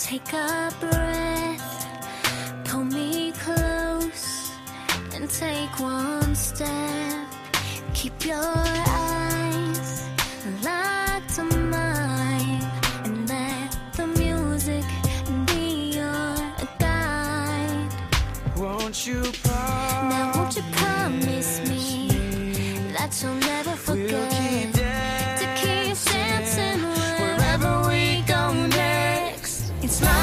Take a breath, pull me close, and take one step. Keep your eyes locked on mine, and let the music be your guide. Won't you promise? Now won't you promise me that you'll never forget we'll keep to keep dancing wherever we go next? It's like